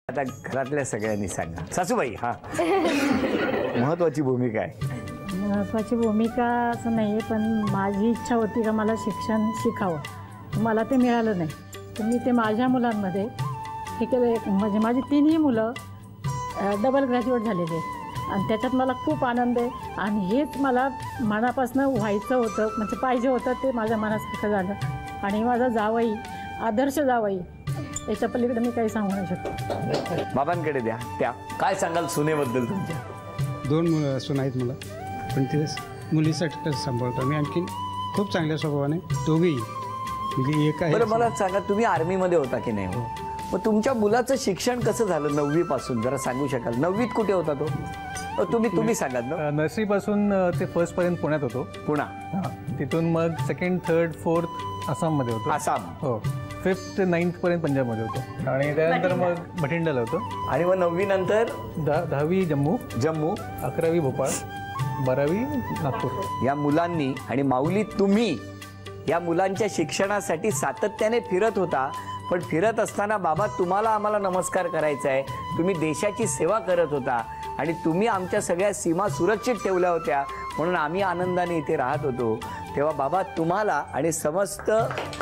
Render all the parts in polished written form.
आता घरातल्या सगळ्यांनी सांगा. सासूबाई, हा महत्वाची भूमिका आहे. महत्त्वाची भूमिका असं नाही आहे, पण माझी इच्छा होती का मला शिक्षण शिकावं. मला ते मिळालं नाही, तर मी ते माझ्या मुलांमध्ये हे केलं. म्हणजे माझी तिन्ही मुलं डबल ग्रॅज्युएट झालेले आहेत आणि त्याच्यात मला खूप आनंद आहे. आणि हेच मला मनापासून व्हायचं होतं, म्हणजे पाहिजे होतं, ते माझ्या मनासारखं झालं. आणि माझा जावई, आदर्श जावई, याच्या पलीकडे मी काही सांगू नाही शकतो. बाबांकडे द्या. त्या काय सांगाल सुनेबद्दल तुमच्या? 2 मुलं सून आहेत मला, पण ते मुलीसाठी सांभाळतो मी. आणखीन खूप चांगल्या स्वभावाने दोघेही, म्हणजे एक आहे. बरं मला सांगा, तुम्ही आर्मीमध्ये होता की नाही? हो. मग तुमच्या मुलाचं शिक्षण कसं झालं 9वी पासून, जरा सांगू शकाल? 9वीत कुठे होता तो? तुम्ही सांगाल ना. नर्सरी पासून ते फर्स्ट पर्यंत पुण्यात होतो. पुणा. तिथून मग 2nd, 3rd, 4th आसाममध्ये होतो. आसाम. हो. 5th, 9th पर्यंत पंजाबमध्ये होतो आणि त्यानंतर मग बठिंडाला होतो. आणि मग 9वी नंतर 10वी जम्मू, 11वी भोपाळ, 12वी नागपूर. या मुलांनी आणि माऊली तुम्ही या मुलांच्या शिक्षणासाठी सातत्याने फिरत होता. पण फिरत असताना बाबा तुम्हाला आम्हाला नमस्कार करायचा आहे. तुम्ही देशाची सेवा करत होता आणि तुम्ही आमच्या सगळ्या सीमा सुरक्षित ठेवल्या होत्या, म्हणून आम्ही आनंदाने इथे राहत होतो. तेव्हा बाबा तुम्हाला आणि समस्त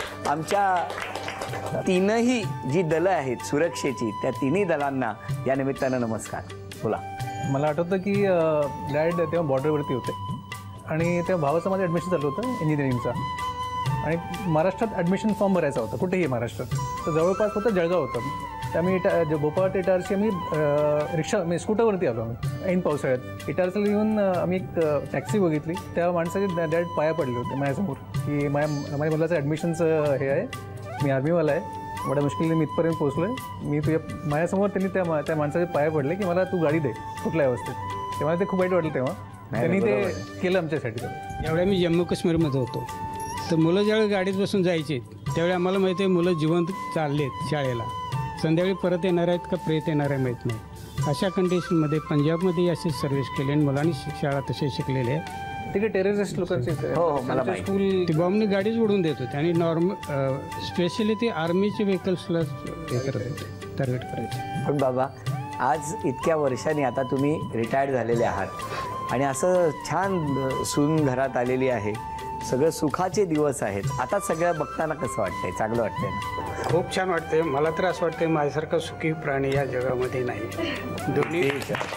आमच्या 3ही जी दलं आहेत सुरक्षेची, त्या 3ही दलांना या निमित्तानं नमस्कार. बोला. मला आठवतं की डॅड तेव्हा बॉर्डरवरती होते आणि तेव्हा भावाचं माझं ॲडमिशन चालू होतं इंजिनिअरिंगचा. आणि महाराष्ट्रात ॲडमिशन फॉर्म भरायचा होता, कुठेही महाराष्ट्रात. तर जवळपास होतं जळगाव होतं. तर आम्ही भोपाळ ते इटारसी आम्ही रिक्षा म्हणजे स्कूटरवरती आलो आम्ही ऐन पावसाळ्यात. इटारसीला येऊन आम्ही एक टॅक्सी बघितली. त्या माणसाचे डॅड पाया पडले होते माझ्यासमोर की माझ्या मुलाचं ॲडमिशनचं हे आहे, मी आर्मीवाला आहे, एवढ्या मुश्किलीने मी इथपर्यंत पोहोचलो आहे. मी तुझ्या माझ्यासमोर त्यांनी त्या माणसाचे पाया पडले की मला तू गाडी दे कुठल्या अवस्थेत. तेव्हा ते खूप वाईट वाटलं. तेव्हा त्यांनी ते केलं आमच्यासाठी. एवढ्या मी जम्मू काश्मीरमध्ये होतो, तर मुलं ज्यावेळी गाडीत बसून जायचे त्यावेळी आम्हाला माहिती आहे मुलं जिवंत चालले आहेत शाळेला. संध्याकाळी परत येणार आहेत का प्रेत येणार आहे माहीत नाही. अशा कंडिशनमध्ये पंजाबमध्ये अशी सर्व्हिस केली आणि मुलांनी शाळा तसे शिकलेले आहेत. तिकडे टेररिस्ट लोकांचे स्कूल ती बॉम्बनी गाडीच उडून देत होते आणि स्पेशली ते आर्मीचे व्हेकल्सला हे करत होते, टार्गेट करायचे. पण बाबा आज इतक्या वर्षांनी आता तुम्ही रिटायर्ड झालेले आहात आणि असं छान सून घरात आलेली आहे, सगळं सुखाचे दिवस आहेत. आता सगळं बघताना कसं वाटतंय? चांगलं वाटतंय ना? खूप छान वाटतंय. मला तर असं वाटतंय माझ्यासारखा सुखी प्राणी या जगामध्ये नाही. दोन्ही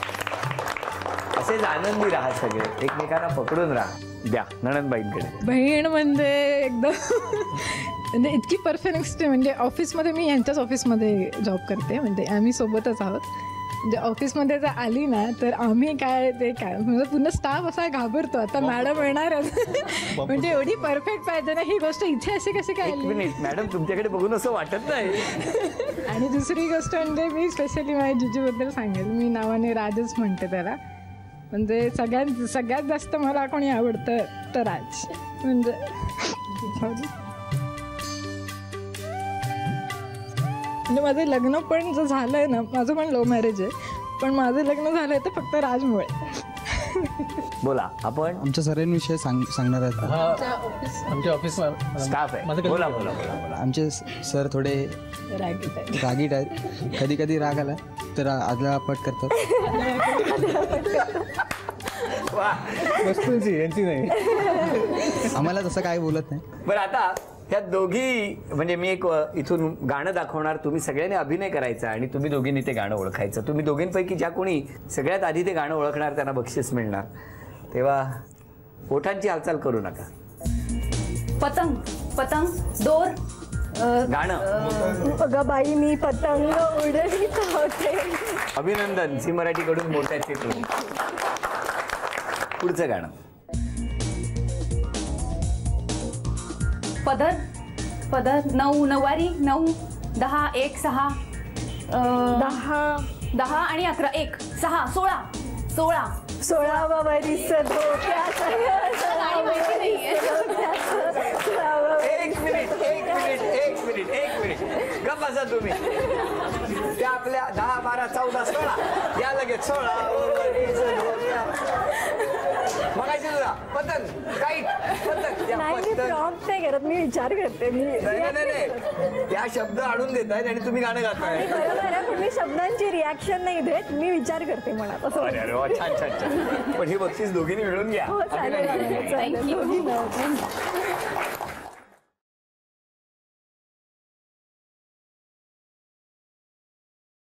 असेच आनंदी राहा, सगळे एकमेकांना पकडून राहा. द्या नणंदबाईंकडे. बहीण म्हणजे एकदम म्हणजे इतकी परफेक्ट. म्हणजे ऑफिसमध्ये मी यांच्याच ऑफिसमध्ये जॉब करते, म्हणजे आम्ही सोबतच आहोत. म्हणजे ऑफिसमध्ये जर आली ना तर आम्ही काय ते काय म्हणजे पूर्ण स्टाफ असा घाबरतो आता मॅडम येणार म्हणजे एवढी परफेक्ट पाहिजे ना. ही गोष्ट इथे असे कसे काय? मॅडम तुमच्याकडे बघून असं वाटत नाही. आणि दुसरी गोष्ट म्हणजे मी स्पेशली माझ्या जिजूबद्दल सांगेल. मी नावाने राजच म्हणते त्याला. म्हणजे सगळ्यात जास्त मला कोणी आवडतं तर राज. म्हणजे म्हणजे माझं लग्न पण जर झालं आहे ना, माझं पण लव्ह मॅरेज आहे, पण माझं लग्न झालं आहे तर फक्त राजमुळे. बोला. आपण आमच्या सर्वांविषयी सांगणार आहेत. आमच्या ऑफिस स्टाफ आहे. बोला बोला बोला. आमचे सर थोडे रागीट आहेत. कधी कधी राग आला तर आदलापट करतात. यांची नाही, आम्हाला तसं काय बोलत नाही. बरं आता ह्या दोघी म्हणजे मी एक इथून गाणं दाखवणार, तुम्ही सगळ्यांनी अभिनय करायचा आणि तुम्ही दोघींनी ते गाणं ओळखायचं. तुम्ही दोघींपैकी ज्या कोणी सगळ्यात आधी ते गाणं ओळखणार त्यांना बक्षीस मिळणार. तेव्हा ओठांची हालचाल करू नका. पतंग पतंग दोर गाणं. अगं बाई मी पतंग उडवीत होते. अभिनंदन. झी मराठीकडून मोठ्याचे तुम्ही. पुढचं गाणं. पदर पदर 9 9वारी 9 10 1 6 10 आणि 11 1 6 16 16 वरीस एक मिनिट गप्प बसा तुम्ही. त्या आपल्या 10 12 14 16 या लगेच 16 मगायची तुला पतंग काईट पतंग नाही मी पटकन. प्रॉम्प्ट नाही करत, मी विचार करते. मी नाही त्या शब्द आणून देत आहेत आणि तुम्ही गाणं गाताय. बरोबर आहे, पण मी शब्दांची रिॲक्शन नाही देत, मी विचार करते मनात असं. अरे अरे वा, छान छान छान. पण ही बक्षीस दोघींनी मिळून घ्या. हो चालेल. अभिनंदन. थँक्यू.